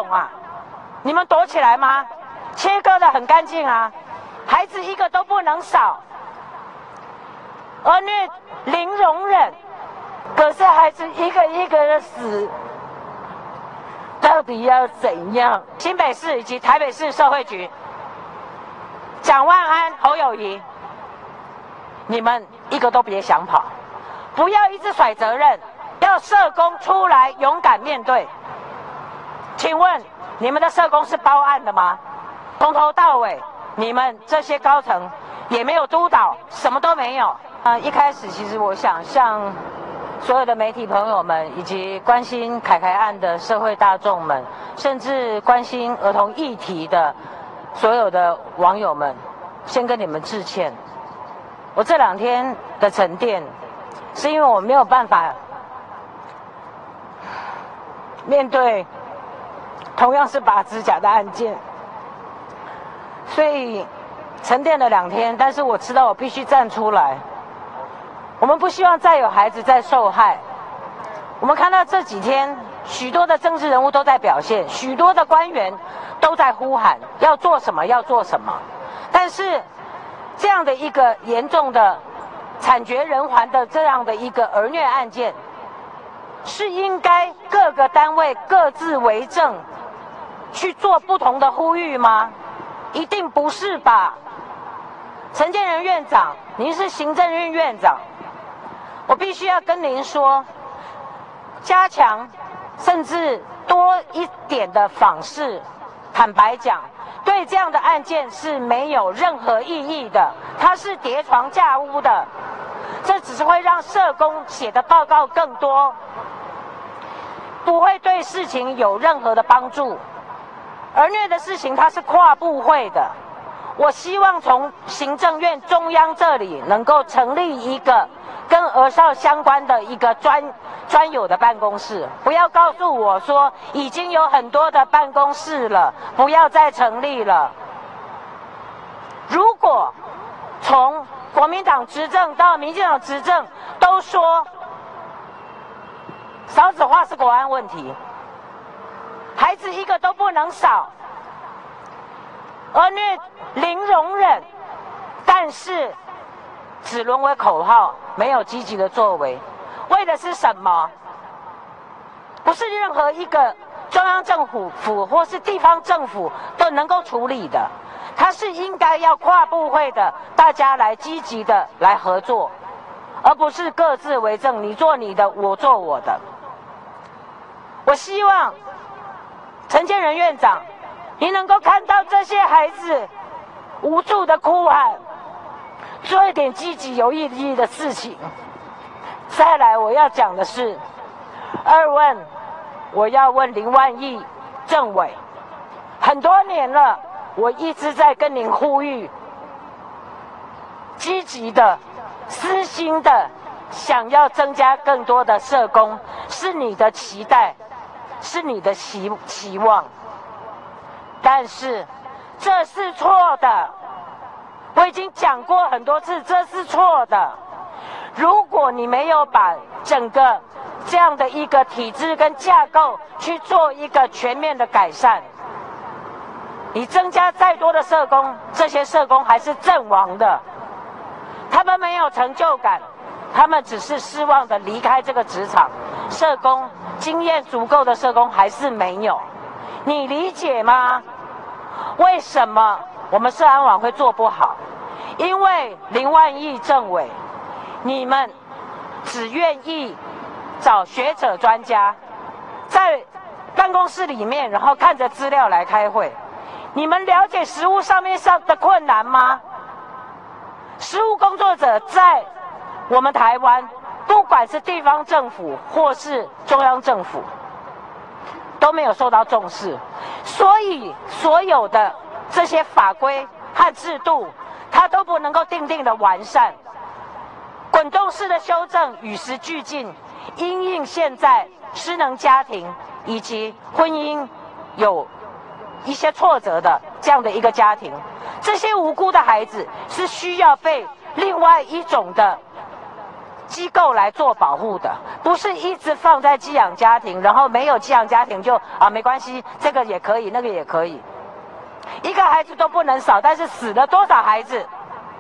懂啊？你们躲起来吗？切割的很干净啊，孩子一个都不能少，儿虐零容忍，可是孩子一个一个的死，到底要怎样？新北市以及台北市社会局，蒋万安、侯友宜，你们一个都别想跑，不要一直甩责任，要社工出来勇敢面对。请问你们的社工是包案的吗？从头到尾，你们这些高层也没有督导，什么都没有。一开始其实我想向所有的媒体朋友们，以及关心凯凯案的社会大众们，甚至关心儿童议题的所有的网友们，先跟你们致歉。我这2天的沉淀，是因为我没有办法面对同样是拔指甲的案件，所以沉淀了2天，但是我知道我必须站出来。我们不希望再有孩子在受害。我们看到这几天许多的政治人物都在表现，许多的官员都在呼喊要做什么要做什么，但是这样的一个严重的惨绝人寰的这样的一个儿虐案件，是应该各个单位各自为政去做不同的呼吁吗？一定不是吧。陈建仁院长，您是行政院院长，我必须要跟您说，加强甚至多一点的访视，坦白讲，对这样的案件是没有任何意义的，它是叠床架屋的，这只是会让社工写的报告更多，不会对事情有任何的帮助。儿虐的事情它是跨部会的，我希望从行政院中央这里能够成立一个跟儿少相关的一个专有的办公室，不要告诉我说已经有很多的办公室了，不要再成立了。如果从国民党执政到民进党执政都说少子化是国安问题，孩子一个都不能少，儿虐零容忍，但是只沦为口号，没有积极的作为，为的是什么？不是任何一个中央政府或是地方政府都能够处理的，它是应该要跨部会的，大家来积极的来合作，而不是各自为政，你做你的，我做我的。我希望陈建仁院长，你能够看到这些孩子无助的哭喊，做一点积极有意义的事情。再来我要讲的是2问，我要问林万亿政委，很多年了，我一直在跟您呼吁，积极的私心的想要增加更多的社工，是你的期待，是你的期望，但是这是错的，我已经讲过很多次，这是错的。如果你没有把整个这样的一个体制跟架构去做一个全面的改善，你增加再多的社工，这些社工还是阵亡的，他们没有成就感，他们只是失望的离开这个职场，社工经验足够的社工还是没有，你理解吗？为什么我们社安网会做不好？因为林万亿政委，你们只愿意找学者专家在办公室里面，然后看着资料来开会。你们了解实务上面的困难吗？实务工作者在我们台湾，不管是地方政府或是中央政府，都没有受到重视，所以所有的这些法规和制度，它都不能够定的完善。滚动式的修正与时俱进，因应现在失能家庭以及婚姻有一些挫折的这样的一个家庭，这些无辜的孩子是需要被另外一种的机构来做保护的，不是一直放在寄养家庭，然后没有寄养家庭就没关系，这个也可以，那个也可以，一个孩子都不能少，但是死了多少孩子？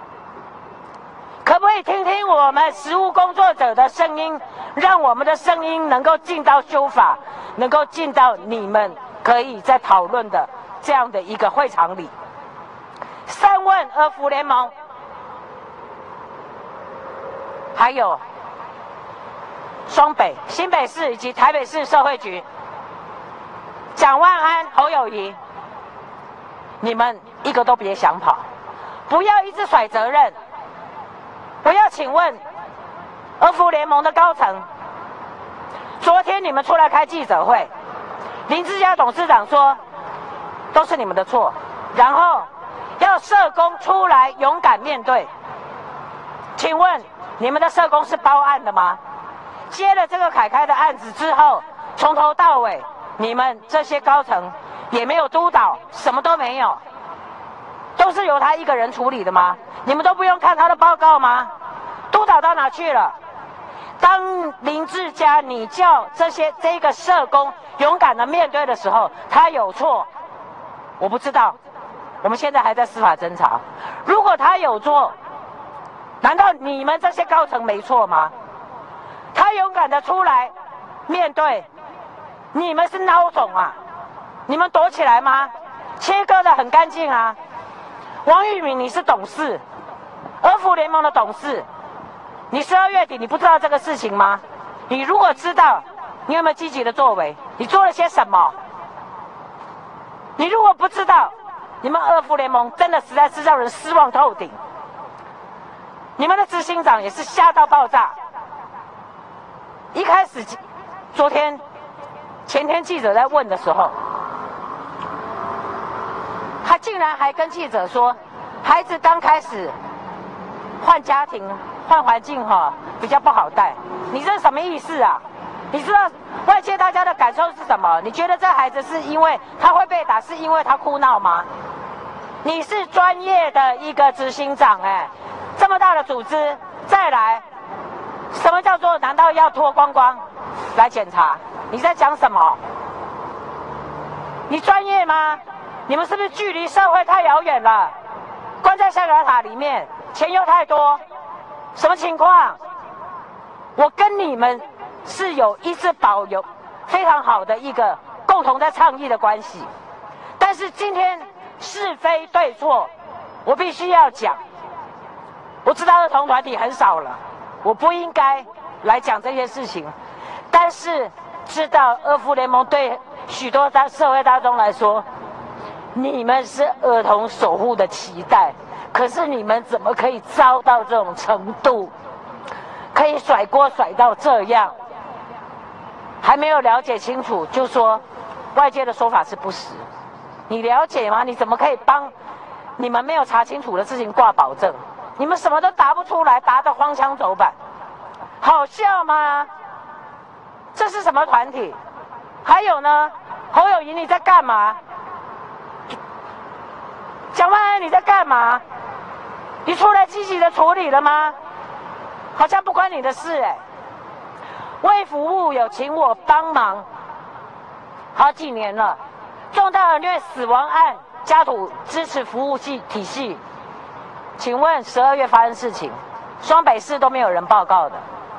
可不可以听听我们实务工作者的声音，让我们的声音能够进到修法，能够进到你们可以在讨论的这样的一个会场里。三问儿福联盟，还有双北、新北市以及台北市社会局，蒋万安、侯友宜，你们一个都别想跑，不要一直甩责任。我要请问儿福联盟的高层，昨天你们出来开记者会，林志嘉董事长说都是你们的错，然后要社工出来勇敢面对。请问你们的社工是包案的吗？接了这个凯凯的案子之后，从头到尾你们这些高层也没有督导，什么都没有，都是由他一个人处理的吗？你们都不用看他的报告吗？督导到哪去了？当林志嘉你叫这个社工勇敢的面对的时候，他有错，我不知道，我们现在还在司法侦查。如果他有错，难道你们这些高层没错吗？他勇敢的出来面对，你们是孬种啊？你们躲起来吗？切割的很干净啊。王玉敏你是董事，儿福联盟的董事，你12月底你不知道这个事情吗？你如果知道，你有没有积极的作为？你做了些什么？你如果不知道，你们儿福联盟真的实在是让人失望透顶。你们的执行长也是瞎到爆炸。一开始，昨天、前天记者在问的时候，他竟然还跟记者说，孩子刚开始换家庭、换环境比较不好带。你这是什么意思啊？你知道外界大家的感受是什么？你觉得这孩子是因为他会被打，是因为他哭闹吗？你是专业的一个执行长，这么大的组织，再来，什么叫做难道要脱光光来检查？你在讲什么？你专业吗？你们是不是距离社会太遥远了？关在象牙塔里面，钱又太多，什么情况？我跟你们是一直保有非常好的一个共同在倡议的关系，但是今天是非对错，我必须要讲。我知道儿童团体很少了，我不应该来讲这些事情，但是知道儿福联盟对许多社会大众来说，你们是儿童守护的期待，可是你们怎么可以糟到这种程度，可以甩锅甩到这样？还没有了解清楚就说外界的说法是不实，你了解吗？你怎么可以帮你们没有查清楚的事情挂保证？你们什么都答不出来，答得荒腔走板，好笑吗？这是什么团体？还有呢，侯友宜你在干嘛？蒋万安你在干嘛？你出来积极的处理了吗？好像不关你的事卫福部有请我帮忙好几年了，重大儿虐死亡案家属支持服务体系，请问12月发生事情，双北市都没有人报告的。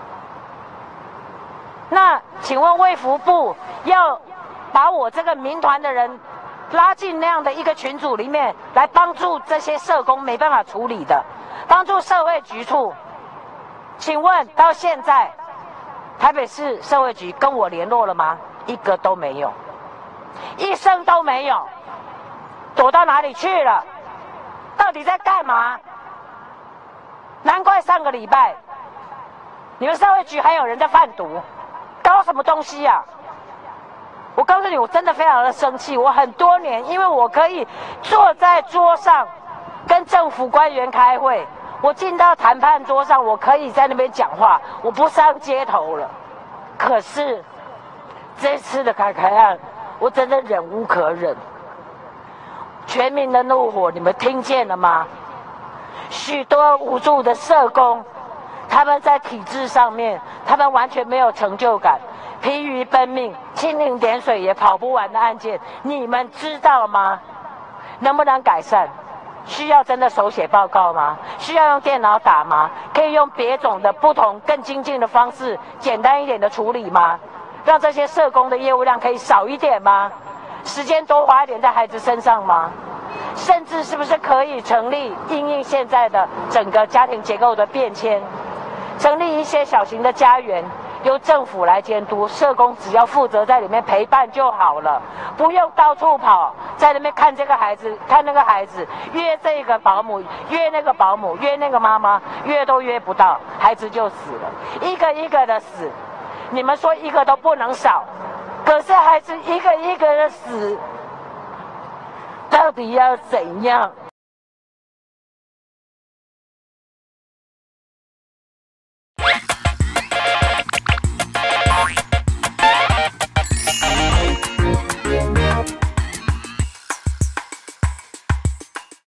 那请问卫福部要把我这个民团的人拉进那样的一个群组里面，来帮助这些社工没办法处理的，帮助社会局处，请问到现在台北市社会局跟我联络了吗？一个都没有，一声都没有，躲到哪里去了？到底在干嘛？难怪上个礼拜你们社会局还有人在贩毒，搞什么东西啊？我告诉你，我真的非常的生气。我很多年，因为我可以坐在桌上跟政府官员开会，我进到谈判桌上，我可以在那边讲话，我不上街头了。可是这次的凯凯案，我真的忍无可忍。全民的怒火，你们听见了吗？许多无助的社工他们在体制上面，他们完全没有成就感，疲于奔命，蜻蜓点水也跑不完的案件，你们知道吗？能不能改善？需要真的手写报告吗？需要用电脑打吗？可以用别种的不同更精进的方式，简单一点的处理吗？让这些社工的业务量可以少一点吗？时间多花一点在孩子身上吗？甚至是不是可以成立因应现在的整个家庭结构的变迁，成立一些小型的家园，由政府来监督，社工只要负责在里面陪伴就好了，不用到处跑，在那边看这个孩子看那个孩子，约这个保姆约那个保姆约那个妈妈，约都约不到，孩子就死了，一个一个的死。你们说一个都不能少，可是孩子一个一个的死，到底要怎样